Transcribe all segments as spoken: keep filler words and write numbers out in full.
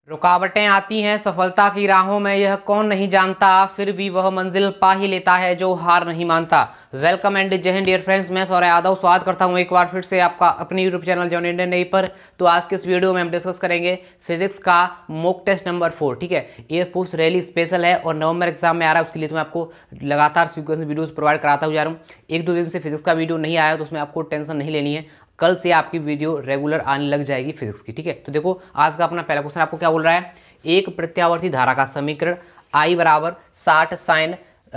रुकावटें आती हैं सफलता की राहों में, यह कौन नहीं जानता, फिर भी वह मंजिल पा ही लेता है जो हार नहीं मानता। वेलकम एंड जय हिंद डियर फ्रेंड्स, मैं सौरभ यादव स्वागत करता हूं एक बार फिर से आपका अपने यूट्यूब चैनल जॉन इंडियन नहीं पर। तो आज के इस वीडियो में हम डिस्कस करेंगे फिजिक्स का मॉक टेस्ट नंबर फोर। ठीक है, एयरफोर्स रैली स्पेशल है और नवंबर एग्जाम में आ रहा है, उसके लिए तो मैं आपको लगातार सीक्वेंस वीडियोस प्रोवाइड कराता हुआ जा रहा हूँ। एक दो दिन से फिजिक्स का वीडियो नहीं आया तो उसमें आपको टेंशन नहीं लेनी है, कल से आपकी वीडियो रेगुलर आने लग जाएगी फिजिक्स की। ठीक है, तो देखो आज का अपना पहला क्वेश्चन आपको क्या बोल रहा है, एक प्रत्यावर्ती धारा का समीकरण I बराबर साठ साइन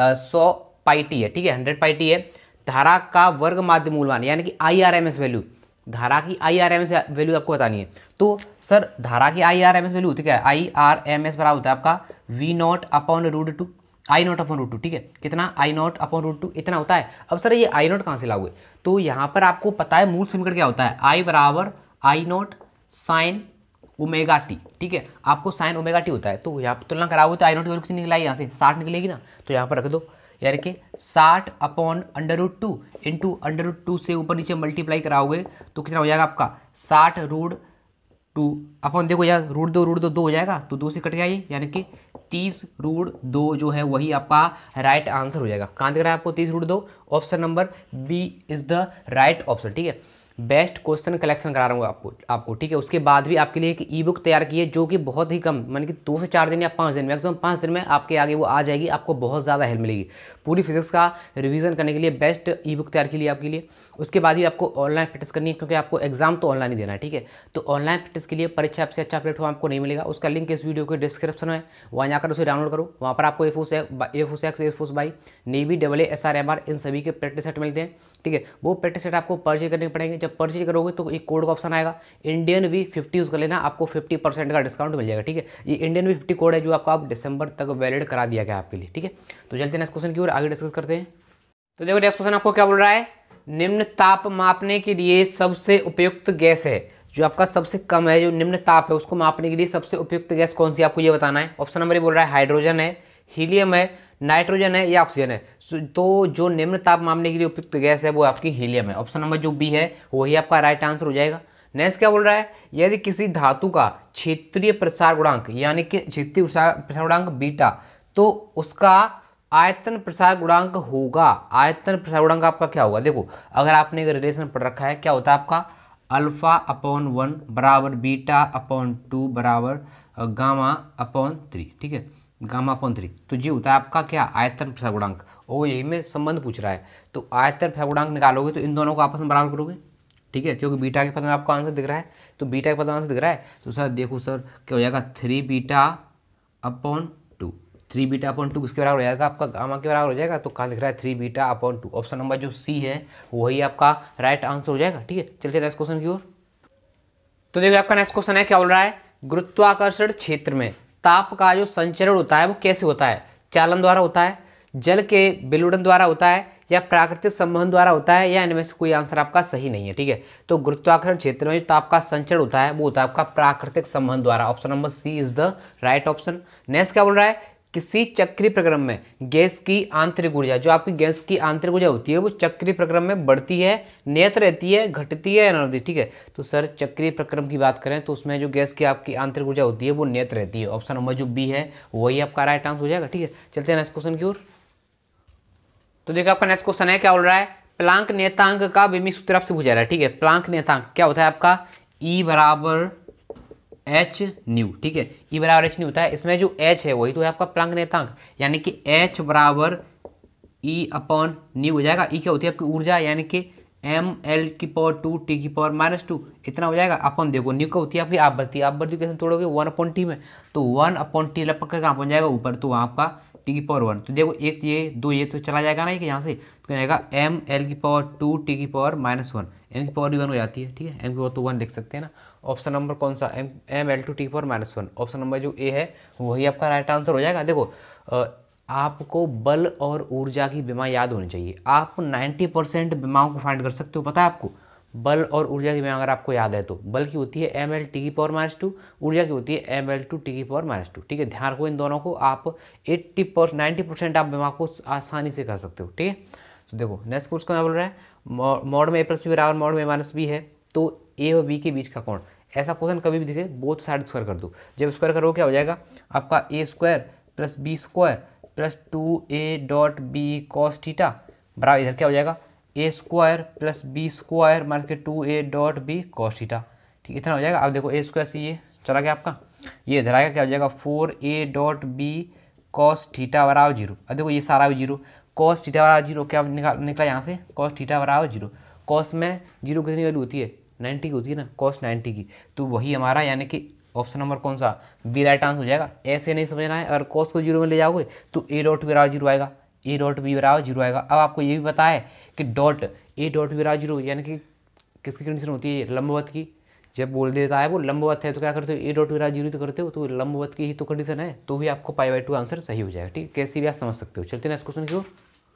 सौ पाई टी है। ठीक है, हंड्रेड पाई टी है। धारा का वर्ग माध्य मूलमान यानी कि I R M S value, धारा की I R M S value आपको बतानी है। तो सर धारा की I R M S value होती है, आई आर एम एस बराबर होता है आपका V naught upon root two, I naught upon root two. ठीक है, कितना, I naught upon root two इतना होता है। अब सर ये आई नॉट कहाँ से लाओगे, तो यहाँ पर आपको पता है मूल समीकरण क्या होता है, आई बराबर I naught sine omega T. ठीक है, आपको साइन ओमेगा टी होता है, तो यहाँ पर तुलना कराओगे तो आई नॉट की वैल्यू कितनी निकलाई, यहाँ से साठ निकलेगी ना, तो यहाँ पर रख दो, यानी कि साठ upon under root two into under root two से ऊपर नीचे मल्टीप्लाई कराओगे तो कितना हो जाएगा आपका साठ रूट टू अपॉन, देखो यार रूट दो रूट दो दो हो जाएगा, तो दो से कट गया ये, यानी कि तीस रूट दो जो है वही आपका राइट आंसर हो जाएगा। कहाँ दिख रहा है आपको तीस रूट दो, option number B is the right option. ठीक है, बेस्ट क्वेश्चन कलेक्शन करा रहा हूँ आपको आपको ठीक है, उसके बाद भी आपके लिए एक ई बुक तैयार की है जो कि बहुत ही कम, मान कि दो से चार दिन या पाँच दिन मैक्सिमम पाँच दिन में आपके आगे वो आ जाएगी, आपको बहुत ज़्यादा हेल्प मिलेगी पूरी फिजिक्स का रिवीजन करने के लिए। बेस्ट ई बुक तैयार की लिए आपके लिए, उसके बाद भी आपको ऑनलाइन प्रैक्टिस करनी है क्योंकि आपको एग्जाम तो ऑनलाइन ही देना है। ठीक है, तो ऑनलाइन प्रैक्टिस के लिए परीक्षा ऐप से अच्छा प्लेटफॉर्म आपको नहीं मिलेगा, उसका लिंक इस वीडियो के डिस्क्रिप्शन में, वहाँ जाकर उसे डाउनलोड करो। वहाँ पर आपको एफोस एफोस एक्स एफोस बाई नेवी double S R M R इन सभी के प्रैक्टिस सेट मिलते हैं। ठीक है, वो प्रैक्टिस सेट आपको परचेज करने पड़ेंगे, जब परचेज करोगे तो एक कोड का ऑप्शन आएगा इंडियन वी फिफ्टी यूज़ कर लेना, आपको फिफ्टी परसेंट का डिस्काउंट मिल जाएगा। ठीक है, ये इंडियन वी फिफ्टी कोड है जो आपको आप दिसंबर तक वैलिड करा दिया गया आपके लिए। ठीक है, तो चलते हैं नेक्स्ट क्वेश्चन की ओर आगे डिस्कस करते हैं। तो देखो नेक्स्ट क्वेश्चन आपको क्या बोल रहा है, निम्न ताप मापने के लिए सबसे उपयुक्त गैस है, जो आपका सबसे कम है जो निम्न ताप है उसको मापने के लिए सबसे उपयुक्त गैस कौन सी, आपको ये बताना है। ऑप्शन नंबर ये बोल रहा है हाइड्रोजन है, हीलियम है, नाइट्रोजन है या ऑक्सीजन है। तो जो निम्न ताप मापने के लिए उपयुक्त गैस है वो आपकी हीलियम है, ऑप्शन नंबर जो बी है वही आपका राइट आंसर हो जाएगा। नेक्स्ट क्या बोल रहा है, यदि किसी धातु का क्षेत्रीय प्रसार गुणांक यानी कि क्षेत्रीय प्रसार गुणांक बीटा, तो उसका आयतन प्रसार गुणांक होगा, आयतन प्रसार गुणांक आपका क्या होगा। देखो अगर आपने एक रिलेशन पढ़ रखा है, क्या होता है आपका अल्फा अपॉन वन बराबर बीटा अपॉन टू बराबर गामा अपॉन थ्री। ठीक है, गामा अपॉन थ्री, तो जी होता है आपका क्या, आयतन प्रसार गुणांक। और यही में संबंध पूछ रहा है, तो आयतन प्रसार गुणांक निकालोगे तो इन दोनों को आपस में बराबर करोगे। ठीक है, क्योंकि बीटा के पद में आपको आंसर दिख रहा है, तो बीटा के पद में आंसर दिख रहा है, तो सर देखो सर क्या हो जाएगा, three beta upon two, three beta upon two किसके बराबर हो जाएगा, आपका गामा के बराबर हो जाएगा। तो कहाँ दिख रहा है, three beta upon two, option number जो सी है वही आपका राइट आंसर हो जाएगा। ठीक है, चलते नेक्स्ट क्वेश्चन की ओर। तो देखो आपका नेक्स्ट क्वेश्चन है, क्या बोल रहा है, गुरुत्वाकर्षण क्षेत्र में ताप का जो संचरण होता है वो कैसे होता है, चालन द्वारा होता है, जल के विलुढ़न द्वारा होता है, या प्राकृतिक संवहन द्वारा होता है, या इनमें से कोई आंसर आपका सही नहीं है। ठीक है, तो गुरुत्वाकर्षण क्षेत्र में जो ताप का संचरण होता है वो होता है आपका प्राकृतिक संवहन द्वारा, option number C is the right option. Next क्या बोल रहा है, किसी चक्रीय प्रक्रम में गैस की आंतरिक ऊर्जा, जो आपकी गैस की आंतरिक ऊर्जा होती है वो चक्रीय प्रक्रम में बढ़ती है, नियत रहती है, घटती है या नहीं होती। ठीक है, तो सर चक्रीय प्रक्रम की बात करें तो उसमें जो गैस की आपकी आंतरिक ऊर्जा होती है वो नियत रहती है, ऑप्शन नंबर जो बी है वही आपका राइट आंसर हो जाएगा। ठीक है, चलते हैं नेक्स्ट क्वेश्चन की ओर। तो देखिए आपका नेक्स्ट क्वेश्चन है, क्या बोल रहा है, प्लांक नियतांक का विमी सूत्र आपसे पूछा रहा है। ठीक है, प्लांक नियतांक क्या होता है आपका, ई बराबर एच न्यू। ठीक है, ई बराबर एच न्यू होता है, इसमें जो एच है वही तो है आपका प्लांक नियतांक, यानी कि एच बराबर ई अपॉन न्यू हो जाएगा। ई क्या होती है आपकी ऊर्जा, यानी कि एम एल की पावर टू टी की पावर माइनस टू इतना हो जाएगा। अपन देखो न्यू का होती है आपकी आवृत्ति, आवृत्ति कैसे तोड़ोगे, वन अपॉन टी में, तो वन अपॉन टी लपक कर कहाँ पहुँच जाएगा ऊपर, तो वहाँ आपका टी की पावर वन, तो देखो एक ये दो ये तो चला जाएगा ना कि यहाँ से, तो जाएगा एम एल की पावर टू टी की पावर माइनस वन, एम की पावर भी वन हो जाती है। ठीक है, एम की पावर तो वन लिख सकते हैं ना, ऑप्शन नंबर कौन सा, M M L two T की power minus one, option number जो ए है वही आपका राइट आंसर हो जाएगा। देखो आपको बल और ऊर्जा की विमा याद होनी चाहिए, आप नाइन्टी परसेंट विमाओं को फाइंड कर सकते हो, पता है आपको, बल और ऊर्जा की विमा अगर आपको याद है तो बल की होती है एम एल टी की पावर माइनस टू, ऊर्जा की होती है एम एल टू टी की पावर माइनस टू। ठीक है, ध्यान रखो इन दोनों को, आप एट्टी पर नाइन्टी परसेंट आप विमा को आसानी से कर सकते हो। ठीक है, तो देखो नेक्स्ट क्वेश्चन क्या बोल रहा है, मॉड में ए प्लस बी बराबर मॉड में माइनस बी है, तो ए और बी के बीच का कोण, ऐसा क्वेश्चन कभी भी दिखे बोथ साइड स्क्वायर कर दो। जब स्क्वायर करो क्या हो जाएगा आपका A square plus B square plus two A dot B cos theta बराबर इधर क्या हो जाएगा A square plus B square मार के two A dot B cos theta. ठीक इतना हो जाएगा। अब देखो ए स्क्वायर से ये चला गया आपका, ये इधर आएगा क्या हो जाएगा four A dot B cos theta बराबर जीरो। अब देखो ये सारा भी जीरो, कॉस थीटा बराबर जीरो क्या निकाल निकला यहाँ से कॉस थीटा बराबर जीरो। कॉस में जीरो कितनी वैल्यू होती है नाइन्टी की होती है ना, कॉस नाइन्टी की, तो वही हमारा यानी कि ऑप्शन नंबर कौन सा बी राइट आंसर हो जाएगा। ऐसे नहीं समझना है, अगर कॉस को जीरो में ले जाओगे तो ए डॉट बी बराबर जीरो आएगा, ए डॉट बी बराबर जीरो आएगा। अब आपको ये भी पता है कि डॉट ए डॉट बी बराबर जीरो यानी कि किसकी कंडीशन होती है लंबवत की। जब बोल देता है वो लंबवत है तो क्या करते हो ए डॉट बराबर जीरो तो करते हो, तो लंबवत की ही तो कंडीशन है, तो भी आपको पाई बाई टू आंसर सही हो जाएगा। ठीक कैसे भी आप समझ सकते हो। चलते नेक्स्ट क्वेश्चन की ओर।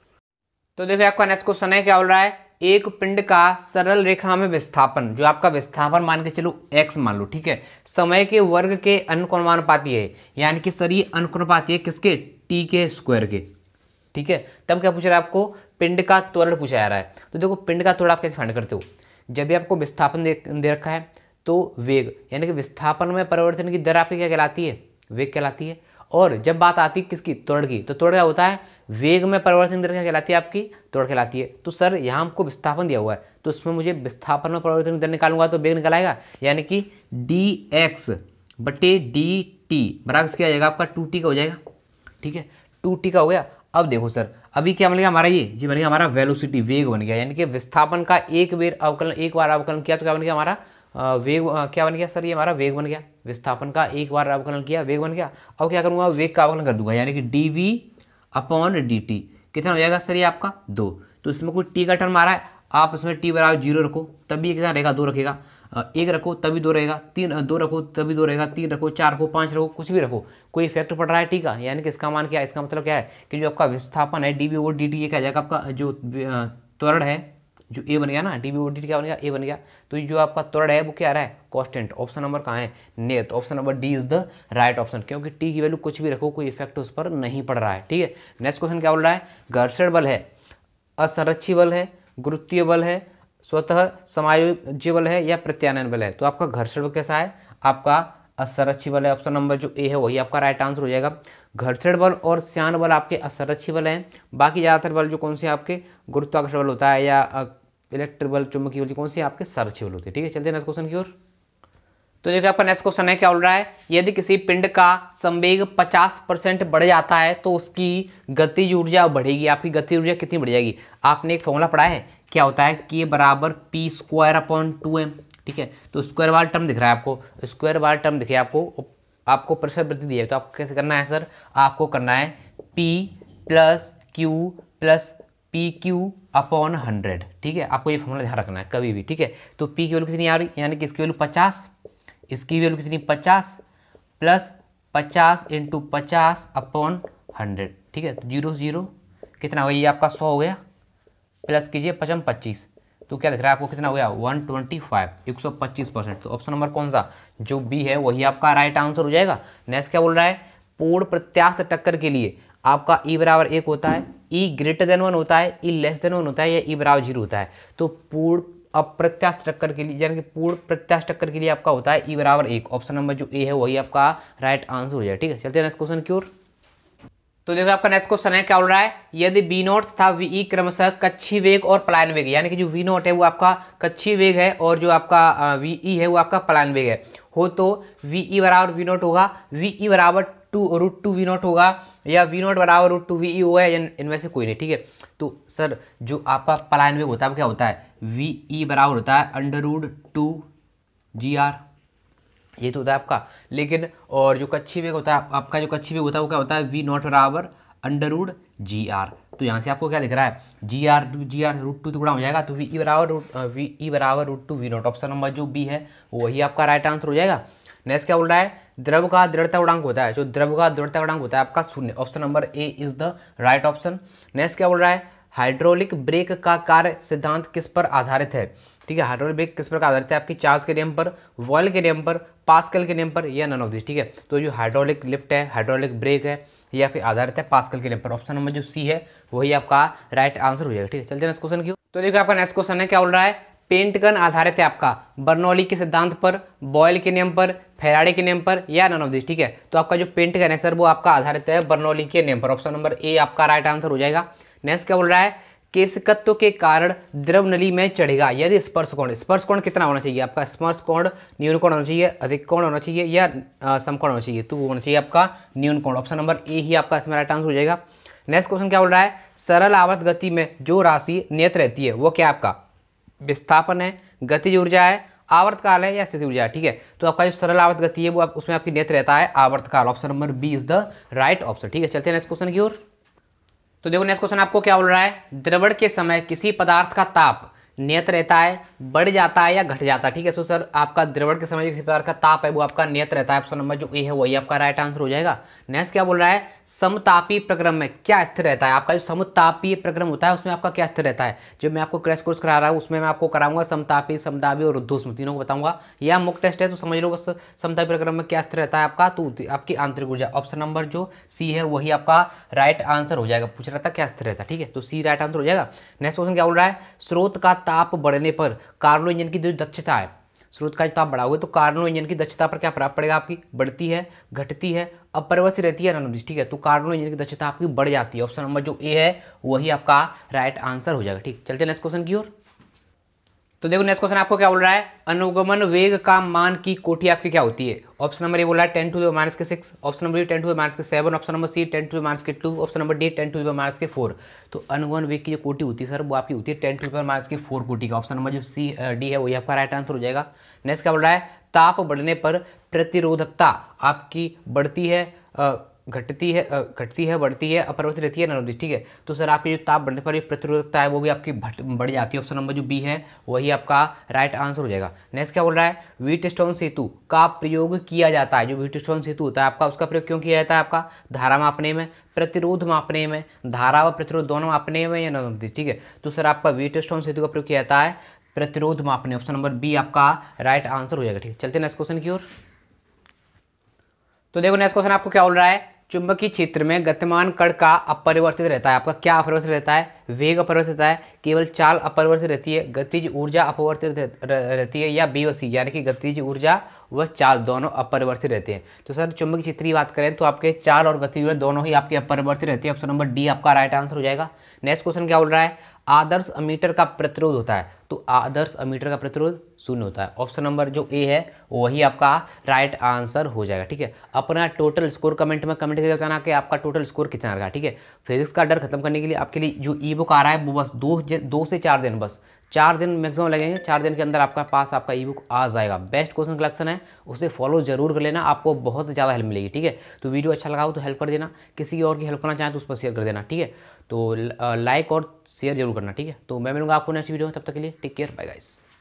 तो देखिए आपका नेक्स्ट क्वेश्चन है क्या बोल रहा है, एक पिंड का सरल रेखा में विस्थापन, जो आपका विस्थापन मान के चलो x मान लो, ठीक है, समय के वर्ग के अनुक्रमानुपाती है, यानी कि सर ये अनुक्रमानुपाती है किसके t के स्क्वायर के। ठीक है, तब क्या पूछ रहा है आपको पिंड का त्वरण पूछा जा रहा है। तो देखो पिंड का त्वरण आप कैसे फाइंड करते हो, जब भी आपको विस्थापन दे, दे रखा है तो वेग यानी कि विस्थापन में परिवर्तन की दर आपकी क्या कहलाती है वेग कहलाती है। और जब बात आती है किसकी त्वरण की, तो त्वरण क्या होता है वेग में परिवर्तन की दर क्या कहलाती है आपकी त्वरण कहलाती है। तो सर यहाँ हमको विस्थापन दिया हुआ है तो इसमें मुझे विस्थापन में परिवर्तन की दर निकालूंगा तो वेग निकल आएगा, यानी कि डी एक्स बटे डी टी बराबर क्या आ जाएगा आपका टू टी का हो जाएगा। ठीक है, टू टी का हो गया। अब देखो सर अभी क्या बन गया हमारा, ये जी बन गया हमारा वेलोसिटी वेग बन गया, यानी कि विस्थापन का एक बेर अवकलन एक बार अवकलन किया तो क्या बन गया हमारा वेग, क्या बन गया सर ये हमारा वेग बन गया। विस्थापन का एक बार अवकलन किया वेग बन गया। अब क्या करूंगा वेग का अवकलन कर दूंगा, यानी कि D V upon D T कितना हो जाएगा सर ये आपका दो। तो इसमें कोई टी का टर्म आ रहा है, आप इसमें टी बराबर जीरो रखो तभी ये कितना रहेगा दो रखेगा, एक रखो तभी दो रहेगा, तीन दो रखो तभी दो रहेगा, तीन रखो चार रखो पाँच रखो कुछ भी रखो कोई इफेक्ट पड़ रहा है टी का, यानी कि इसका मान क्या है, इसका मतलब क्या है कि जो आपका विस्थापन है D V O D T ये क्या जाएगा आपका जो त्वरण है जो ए बन गया ना D V O D T क्या बन गया ए बन गया। तो जो आपका त्वरण है वो क्या आ रहा है कांस्टेंट। ऑप्शन नंबर कहाँ है ने, तो option number D is the right option, क्योंकि टी की वैल्यू कुछ भी रखो कोई इफेक्ट उस पर नहीं पड़ रहा है। ठीक है, नेक्स्ट क्वेश्चन क्या बोल रहा है, घर्षण बल है, असंरक्षी बल है, गुरुत्वीय बल है, स्वतः समायोज्य बल है या प्रत्यानयन बल है। तो आपका घर्षण बल कैसा है आपका असंरक्षी बल है, ऑप्शन नंबर जो ए है वही आपका राइट आंसर हो जाएगा। घर्षण बल और श्यान बल आपके असंरक्षी बल हैं, बाकी ज़्यादातर बल जो कौन से आपके गुरुत्वाकर्षण बल होता है या इलेक्ट्रिक बल चुंबकीय बल कौन से आपके संरक्षी बल होते हैं। ठीक है, चलते हैं नेक्स्ट क्वेश्चन की ओर। तो देखिए आपका नेक्स्ट क्वेश्चन है क्या बोल रहा है, यदि किसी पिंड का संवेग पचास परसेंट बढ़ जाता है तो उसकी गतिज ऊर्जा बढ़ेगी। आपकी गतिज ऊर्जा कितनी बढ़ जाएगी, आपने एक फॉर्मूला पढ़ा है क्या होता है के बराबर P square upon two M. ठीक है, तो स्क्वायर वाला टर्म दिख रहा है आपको, स्क्वायर वाला टर्म दिखे आपको, आपको प्रेशर वृद्धि दिया है तो आपको कैसे करना है सर, आपको करना है P plus Q plus P Q upon hundred. ठीक है, आपको ये फॉर्मूला ध्यान रखना है कभी भी। ठीक है, तो P की वैल्यू कितनी आ रही, यानी कि इसकी वैल्यू पचास, इसकी वैल्यू कितनी पचास प्लस पचास इंटू पचास अपॉन हंड्रेड। ठीक है, तो जीरो जीरो कितना हो गया ये आपका सौ हो गया, प्लस कीजिए पचम पच्चीस, तो क्या दिख रहा है आपको कितना हो गया वन ट्वेंटी फाइव, एक सौ पच्चीस परसेंट। तो ऑप्शन नंबर कौन सा जो बी है वही आपका राइट आंसर हो जाएगा। नेक्स्ट क्या बोल रहा है, पूर्ण प्रत्यास्थ टक्कर के लिए आपका ई बराबर एक होता है, ई ग्रेटर देन वन होता है, ई लेस देन वन होता है या ई बराबर जीरो होता है। तो पूर्ण अप्रत्यास्थ टक्कर के लिए यानी कि पूर्ण प्रत्यास्थ टक्कर के लिए आपका होता है ई बराबर एक, ऑप्शन नंबर जो ए है वही आपका राइट आंसर हो जाएगा। ठीक है, चलते हैं नेक्स्ट क्वेश्चन की ओर। तो देखो आपका नेक्स्ट क्वेश्चन है क्या बोल रहा है, यदि वी नॉट तथा वी क्रमशः कक्षीय वेग और पलायन वेग, यानी कि जो वी नॉट है वो आपका कक्षीय वेग है और जो आपका वी ई है वो आपका पलायन वेग है हो, तो वी ई बराबर वी नॉट होगा, वी ई बराबर two root two V naught होगा या वी नॉट बराबर रूट टू वी ई होगा, इनमें से कोई नहीं। ठीक है, तो सर जो आपका पलायन वेग होता है क्या होता है, वी ई बराबर होता है under root two G R, ये तो होता है आपका। लेकिन और जो कक्षीय वेग होता है आपका, जो कक्षीय वेग होता है वो क्या होता है वी नॉट बराबर अंडर रूट जी आर। तो यहाँ से आपको क्या दिख रहा है G R G R root two तो गुणा हो जाएगा, तो वी ई बराबर रूट वी ई बराबर root two V naught, option number जो बी है वही आपका राइट आंसर हो जाएगा। नेक्स्ट क्या बोल रहा है, द्रव का दृढ़ता गुणांक होता है, जो द्रव का दृढ़ता गुणांक होता है आपका शून्य, option number A is the right option. Next क्या बोल रहा है, हाइड्रोलिक ब्रेक का कार्य सिद्धांत किस पर आधारित है। ठीक है, हाइड्रोलिक ब्रेक किस पर आधारित है, आपकी चार्ल्स के नियम पर, वॉयल के नियम पर, पास्कल के नियम पर या नन ऑफ दिस। ठीक है, तो जो हाइड्रोलिक लिफ्ट है हाइड्रोलिक ब्रेक है ये आपके आधारित है पास्कल के नियम पर, ऑप्शन नंबर जो सी है वही आपका राइट आंसर हो जाएगा। ठीक है, चलते हैं नेक्स्ट क्वेश्चन की। तो देखो आपका नेक्स्ट क्वेश्चन है क्या बोल रहा है, पेंट गन आधारित है आपका बर्नौली के सिद्धांत पर, बॉयल के नियम पर, फैराडे के नियम पर, या नन ऑफ दिस। ठीक है, तो आपका जो पेंट गन है सर वो आपका आधारित है बर्नौली के नियम पर। ऑप्शन नंबर ए आपका राइट आंसर हो जाएगा। नेक्स्ट क्या बोल रहा है, केशकत्व के कारण द्रव नली में चढ़ेगा यदि स्पर्श कोण, स्पर्श कोण कितना होना चाहिए आपका, स्पर्श कोण न्यून कोण होना चाहिए, अधिक कोण होना चाहिए, या समकोण होना चाहिए, तो वो होना चाहिए आपका न्यून कोण। ऑप्शन नंबर ए ही आपका इसमें राइट आंसर हो जाएगा। नेक्स्ट क्वेश्चन क्या बोल रहा है, सरल आवर्त गति में जो राशि नियत रहती है वो क्या आपका विस्थापन है, गतिज ऊर्जा है, आवर्तकाल है, या स्थिति ऊर्जा है। ठीक है, तो आपका जो सरल आवर्त गति है वो आप, उसमें आपकी नियत रहता है आवर्तकाल। Option number B is the right option. ठीक है, चलते हैं नेक्स्ट क्वेश्चन की ओर। तो देखो नेक्स्ट क्वेश्चन आपको क्या बोल रहा है, द्रवण के समय किसी पदार्थ का ताप नियत रहता है, बढ़ जाता है या घट जाता है। ठीक है, सो सर आपका द्रवण के समय जो किसी प्रकार का ताप है वो आपका नियत रहता है। ऑप्शन नंबर जो ए है वही आपका राइट आंसर हो जाएगा। नेक्स्ट क्या बोल रहा है, समतापी प्रक्रम में क्या स्थिर रहता है। आपका जो समतापी प्रक्रम होता है उसमें आपका क्या स्थिर रहता है, जो मैं आपको क्रैश कोर्स करा रहा हूँ उसमें मैं आपको कराऊंगा समतापी, समदाबी और रुद्धोष्म तीनों को बताऊंगा। या मुक टेस्ट है तो समझ लो बस समतापी प्रक्रम में क्या स्थिर रहता है आपका, तो आपकी आंतरिक ऊर्जा। ऑप्शन नंबर जो सी है वही आपका राइट आंसर हो जाएगा। पूछ रहा था क्या स्थिर रहता है, ठीक है, तो सी राइट आंसर हो जाएगा। नेक्स्ट क्वेश्चन क्या बोल रहा है, स्रोत का ताप बढ़ने पर कार्नो इंजन की जो दक्षता है, स्रोत का ताप बढ़ाओगे तो कार्नो इंजन की दक्षता पर क्या प्रभाव पड़ेगा आपकी, बढ़ती है, घटती है, अपरिवर्तित रहती है, नॉन। ठीक है, तो कार्नो इंजन की दक्षता आपकी बढ़ जाती है। ऑप्शन नंबर जो ए है वही आपका राइट आंसर हो जाएगा। ठीक, चलते हैं नेक्स्ट क्वेश्चन की ओर। तो देखो नेक्स्ट क्वेश्चन आपको क्या बोल रहा है, अनुगमन वेग का मान की कोटि आपकी क्या होती है। ऑप्शन नंबर ए बोला है टेन टू द माइनस के six, option number B ten to the minus के seven, option number C ten to the minus के two, option number D ten to the minus के four. तो अनुगमन वेग की जो कोटि होती है सर वो आपकी होती है टेन टू द माइनस के फोर कोटि का। ऑप्शन नंबर जो सी डी है वही आपका राइट आंसर हो जाएगा। नेक्स्ट क्या बोल रहा है, ताप बढ़ने पर प्रतिरोधकता आपकी बढ़ती है, घटती है, घटती है, बढ़ती है, अपरिवर्तित रहती है, नॉन। ठीक है, तो सर आपकी जो ताप बढ़ने पर प्रतिरोधकता है वो भी आपकी बढ़ जाती है। ऑप्शन नंबर जो बी है वही आपका राइट आंसर हो जाएगा। नेक्स्ट क्या बोल रहा है, व्हीटस्टोन सेतु का प्रयोग किया जाता है, जो व्हीटस्टोन सेतु होता है आपका उसका प्रयोग क्यों किया जाता है आपका, धारा मापने में, प्रतिरोध मापने में, धारा व प्रतिरोध दोनों मापने में, या नॉन। ठीक है, तो सर आपका व्हीटस्टोन सेतु का प्रयोग किया जाता है प्रतिरोध मापने। ऑप्शन नंबर बी आपका राइट आंसर हो जाएगा। ठीक है, चलते नेक्स्ट क्वेश्चन की ओर। तो देखो नेक्स्ट क्वेश्चन आपको क्या बोल रहा है, चुंबकीय क्षेत्र में गतिमान कण का अपरिवर्तित रहता है, आपका क्या अपरिवर्तित रहता है, वेग अपरिवर्तित रहता है, केवल चाल अपरिवर्तित रहती है, गतिज ऊर्जा अपरिवर्तित रहती है, या बी व सी, यानी कि गतिज ऊर्जा व चाल दोनों अपरिवर्तित रहते हैं। तो सर चुंबकीय क्षेत्र की बात करें तो आपके चाल और गतिज ऊर्जा दोनों ही आपके अपरिवर्तित रहती है। ऑप्शन नंबर डी आपका राइट आंसर हो जाएगा। नेक्स्ट क्वेश्चन क्या बोल रहा है, आदर्श अमीटर का प्रतिरोध होता है, तो आदर्श अमीटर का प्रतिरोध शून्य होता है। ऑप्शन नंबर जो ए है वही आपका राइट आंसर हो जाएगा। ठीक है, अपना टोटल स्कोर कमेंट में कमेंट करके बताना कि आपका टोटल स्कोर कितना रहा। ठीक है, फिजिक्स का डर खत्म करने के लिए आपके लिए जो ई बुक आ रहा है वो बस दो दो से चार दिन, बस चार दिन मैक्सिमम लगेंगे, चार दिन के अंदर आपका पास आपका ई बुक आ जाएगा। बेस्ट क्वेश्चन कलेक्शन है, उसे फॉलो जरूर कर लेना, आपको बहुत ज़्यादा हेल्प मिलेगी। ठीक है, तो वीडियो अच्छा लगा हो तो हेल्प कर देना, किसी और की हेल्प करना चाहें तो उस पर शेयर कर देना। ठीक है, तो लाइक और शेयर जरूर करना। ठीक है, तो मैं मिलूंगा आपको नेक्स्ट वीडियो में, तब तक के लिए टेक केयर, बाय गाइस।